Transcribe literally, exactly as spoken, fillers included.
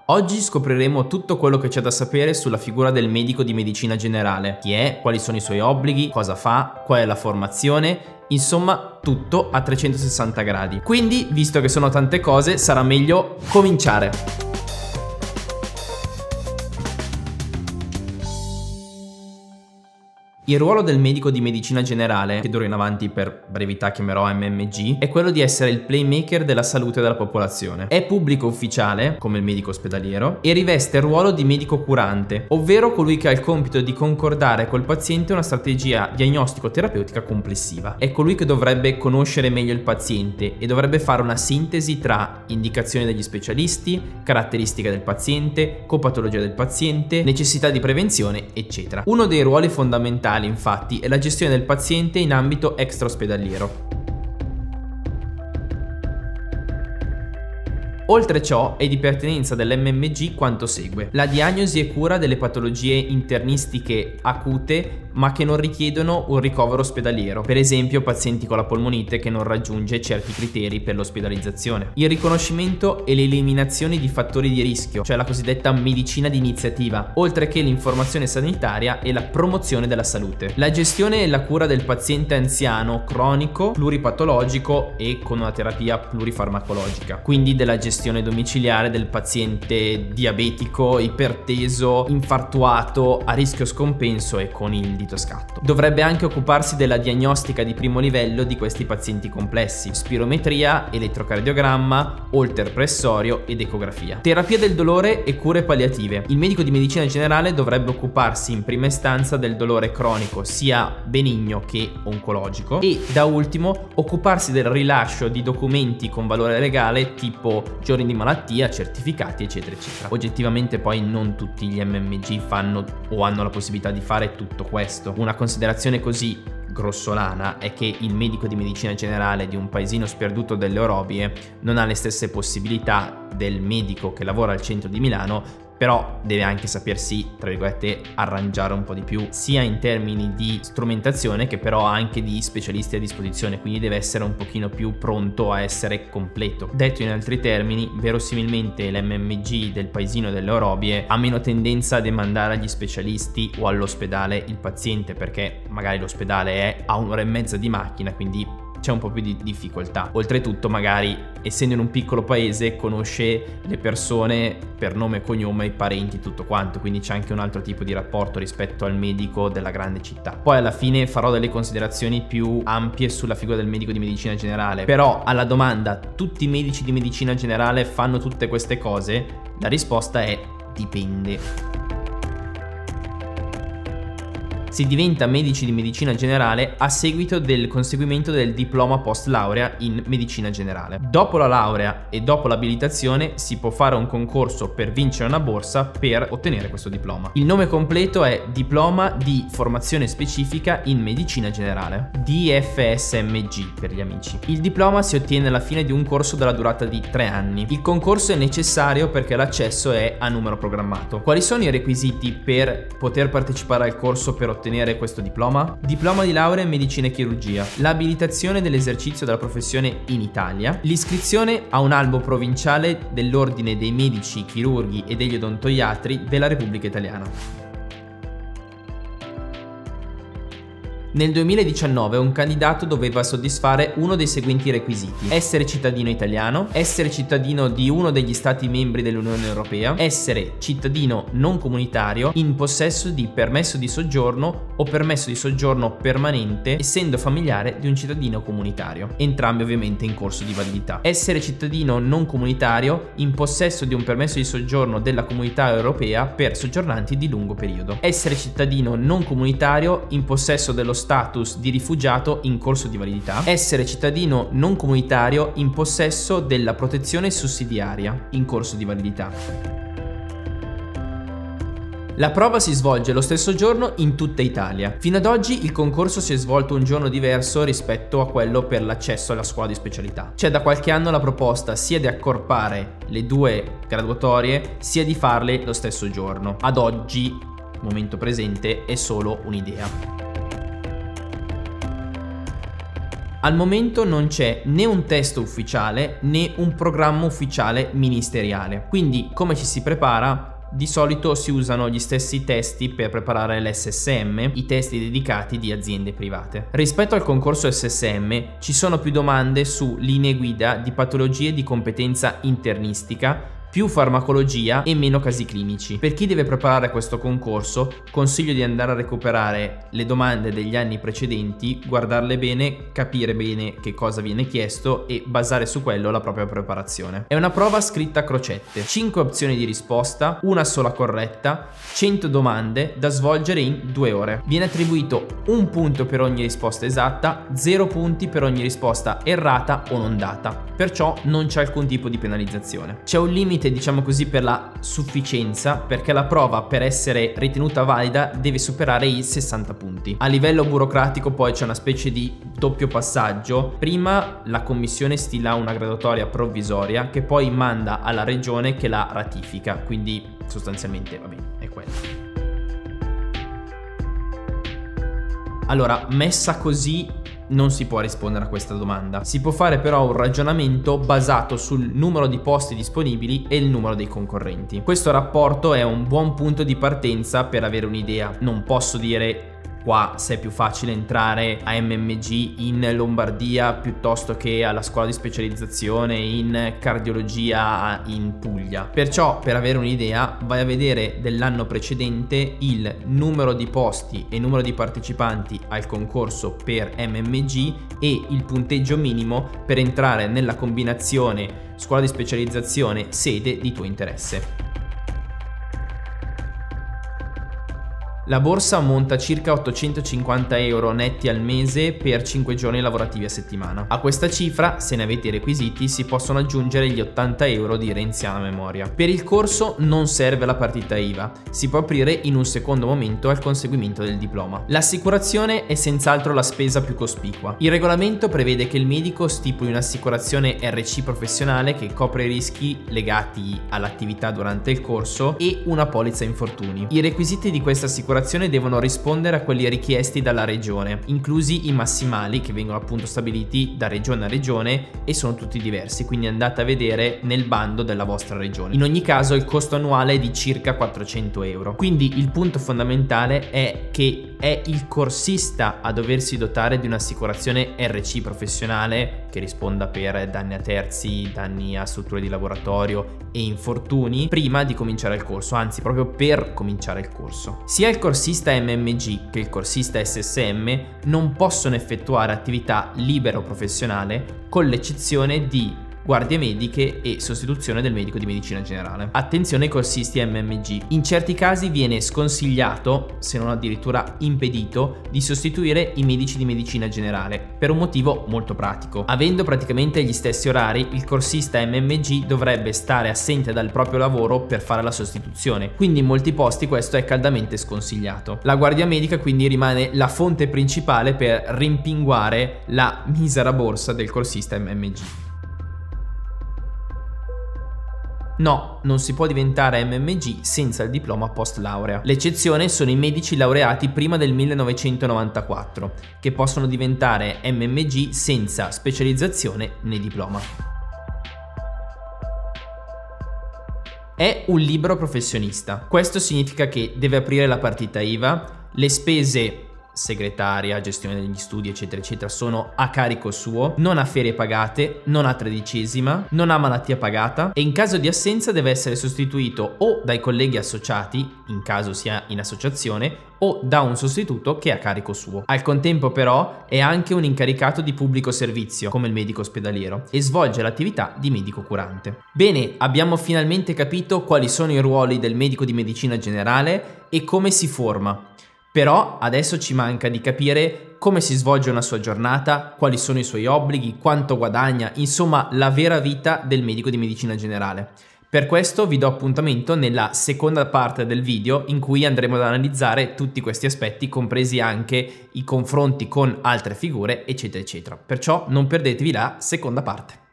Oggi scopriremo tutto quello che c'è da sapere sulla figura del medico di medicina generale. Chi è, quali sono i suoi obblighi, cosa fa, qual è la formazione, insomma tutto a trecentosessanta gradi. Quindi, visto che sono tante cose, sarà meglio cominciare. Il ruolo del medico di medicina generale, che d'ora in avanti per brevità chiamerò M M G, è quello di essere il playmaker della salute della popolazione. È pubblico ufficiale, come il medico ospedaliero, e riveste il ruolo di medico curante, ovvero colui che ha il compito di concordare col paziente una strategia diagnostico-terapeutica complessiva. È colui che dovrebbe conoscere meglio il paziente e dovrebbe fare una sintesi tra indicazioni degli specialisti, caratteristiche del paziente, copatologia del paziente, necessità di prevenzione, eccetera. Uno dei ruoli fondamentali infatti è la gestione del paziente in ambito extraospedaliero. Oltre ciò è di pertinenza dell'M M G quanto segue: la diagnosi e cura delle patologie internistiche acute ma che non richiedono un ricovero ospedaliero, per esempio pazienti con la polmonite che non raggiunge certi criteri per l'ospedalizzazione, il riconoscimento e l'eliminazione di fattori di rischio, cioè la cosiddetta medicina di iniziativa, oltre che l'informazione sanitaria e la promozione della salute, la gestione e la cura del paziente anziano cronico, pluripatologico e con una terapia plurifarmacologica, quindi della gestione domiciliare del paziente diabetico, iperteso, infartuato, a rischio scompenso e con il dito scatto. Dovrebbe anche occuparsi della diagnostica di primo livello di questi pazienti complessi: spirometria, elettrocardiogramma, holter pressorio ed ecografia. Terapia del dolore e cure palliative. Il medico di medicina generale dovrebbe occuparsi in prima istanza del dolore cronico, sia benigno che oncologico, e da ultimo occuparsi del rilascio di documenti con valore legale tipo giorni di malattia, certificati, eccetera eccetera. Oggettivamente poi non tutti gli M M G fanno o hanno la possibilità di fare tutto questo. Una considerazione così grossolana è che il medico di medicina generale di un paesino sperduto delle Orobie non ha le stesse possibilità del medico che lavora al centro di Milano, però deve anche sapersi, tra virgolette, arrangiare un po' di più, sia in termini di strumentazione che però anche di specialisti a disposizione, quindi deve essere un pochino più pronto a essere completo. Detto in altri termini, verosimilmente l'M M G del paesino delle Orobie ha meno tendenza a demandare agli specialisti o all'ospedale il paziente, perché magari l'ospedale è a un'ora e mezza di macchina, quindi c'è un po' più di difficoltà. Oltretutto, magari essendo in un piccolo paese, conosce le persone per nome e cognome, i parenti, tutto quanto, quindi c'è anche un altro tipo di rapporto rispetto al medico della grande città. Poi alla fine farò delle considerazioni più ampie sulla figura del medico di medicina generale, però alla domanda tutti i medici di medicina generale fanno tutte queste cose, la risposta è dipende. Si diventa medici di medicina generale a seguito del conseguimento del diploma post laurea in medicina generale. Dopo la laurea e dopo l'abilitazione si può fare un concorso per vincere una borsa per ottenere questo diploma. Il nome completo è Diploma di Formazione Specifica in Medicina Generale, D F S M G per gli amici. Il diploma si ottiene alla fine di un corso della durata di tre anni. Il concorso è necessario perché l'accesso è a numero programmato. Quali sono i requisiti per poter partecipare al corso per ottenere ottenere questo diploma? Diploma di laurea in medicina e chirurgia, l'abilitazione dell'esercizio della professione in Italia, l'iscrizione a un albo provinciale dell'ordine dei medici, chirurghi e degli odontoiatri della Repubblica Italiana. Nel duemiladiciannove un candidato doveva soddisfare uno dei seguenti requisiti: essere cittadino italiano, essere cittadino di uno degli stati membri dell'Unione Europea, essere cittadino non comunitario in possesso di permesso di soggiorno o permesso di soggiorno permanente essendo familiare di un cittadino comunitario, entrambi ovviamente in corso di validità. Essere cittadino non comunitario in possesso di un permesso di soggiorno della Comunità Europea per soggiornanti di lungo periodo. Essere cittadino non comunitario in possesso dello status di rifugiato in corso di validità. Essere cittadino non comunitario in possesso della protezione sussidiaria in corso di validità. La prova si svolge lo stesso giorno in tutta Italia. Fino ad oggi il concorso si è svolto un giorno diverso rispetto a quello per l'accesso alla scuola di specialità. C'è da qualche anno la proposta sia di accorpare le due graduatorie sia di farle lo stesso giorno. Ad oggi, momento presente, è solo un'idea. Al momento non c'è né un testo ufficiale né un programma ufficiale ministeriale. Quindi come ci si prepara? Di solito si usano gli stessi testi per preparare l'S S M, i testi dedicati di aziende private. Rispetto al concorso S S M ci sono più domande su linee guida di patologie di competenza internistica, più farmacologia e meno casi clinici. Per chi deve preparare questo concorso consiglio di andare a recuperare le domande degli anni precedenti, guardarle bene, capire bene che cosa viene chiesto e basare su quello la propria preparazione. È una prova scritta a crocette, cinque opzioni di risposta, una sola corretta, cento domande da svolgere in due ore. Viene attribuito un punto per ogni risposta esatta, zero punti per ogni risposta errata o non data, perciò non c'è alcun tipo di penalizzazione. C'è un limite, diciamo così, per la sufficienza, perché la prova, per essere ritenuta valida, deve superare i sessanta punti. A livello burocratico poi c'è una specie di doppio passaggio. Prima la commissione stila una graduatoria provvisoria che poi manda alla regione che la ratifica, quindi sostanzialmente va bene, è quello. Allora, messa così non si può rispondere a questa domanda. Si può fare però un ragionamento basato sul numero di posti disponibili e il numero dei concorrenti. Questo rapporto è un buon punto di partenza per avere un'idea. Non posso dire qua se è più facile entrare a M M G in Lombardia piuttosto che alla scuola di specializzazione in cardiologia in Puglia. Perciò, per avere un'idea, vai a vedere dell'anno precedente il numero di posti e numero di partecipanti al concorso per M M G e il punteggio minimo per entrare nella combinazione scuola di specializzazione sede di tuo interesse. La borsa ammonta a circa ottocentocinquanta euro netti al mese per cinque giorni lavorativi a settimana. A questa cifra, se ne avete i requisiti, si possono aggiungere gli ottanta euro di renziana memoria. Per il corso non serve la partita I V A, si può aprire in un secondo momento al conseguimento del diploma. L'assicurazione è senz'altro la spesa più cospicua. Il regolamento prevede che il medico stipuli un'assicurazione R C professionale che copre i rischi legati all'attività durante il corso e una polizza infortuni. I requisiti di questa assicurazione devono rispondere a quelli richiesti dalla regione, inclusi i massimali che vengono appunto stabiliti da regione a regione e sono tutti diversi, quindi andate a vedere nel bando della vostra regione. In ogni caso il costo annuale è di circa quattrocento euro, quindi il punto fondamentale è che è il corsista a doversi dotare di un'assicurazione R C professionale che risponda per danni a terzi, danni a strutture di laboratorio e infortuni prima di cominciare il corso, anzi proprio per cominciare il corso. Sia il corsista M M G che il corsista S S M non possono effettuare attività libero professionale con l'eccezione di guardie mediche e sostituzione del medico di medicina generale. Attenzione ai corsisti M M G. In certi casi viene sconsigliato, se non addirittura impedito, di sostituire i medici di medicina generale, per un motivo molto pratico. Avendo praticamente gli stessi orari, il corsista M M G dovrebbe stare assente dal proprio lavoro per fare la sostituzione, quindi in molti posti questo è caldamente sconsigliato. La guardia medica quindi rimane la fonte principale per rimpinguare la misera borsa del corsista M M G. No, non si può diventare M M G senza il diploma post laurea. L'eccezione sono i medici laureati prima del millenovecentonovantaquattro, che possono diventare M M G senza specializzazione né diploma. È un libero professionista. Questo significa che deve aprire la partita I V A, le spese segretaria, gestione degli studi eccetera eccetera sono a carico suo, non ha ferie pagate, non ha tredicesima, non ha malattia pagata e in caso di assenza deve essere sostituito o dai colleghi associati, in caso sia in associazione, o da un sostituto che è a carico suo. Al contempo però è anche un incaricato di pubblico servizio come il medico ospedaliero e svolge l'attività di medico curante. Bene, abbiamo finalmente capito quali sono i ruoli del medico di medicina generale e come si forma. Però adesso ci manca di capire come si svolge una sua giornata, quali sono i suoi obblighi, quanto guadagna, insomma la vera vita del medico di medicina generale. Per questo vi do appuntamento nella seconda parte del video in cui andremo ad analizzare tutti questi aspetti, compresi anche i confronti con altre figure eccetera eccetera. Perciò non perdetevi la seconda parte.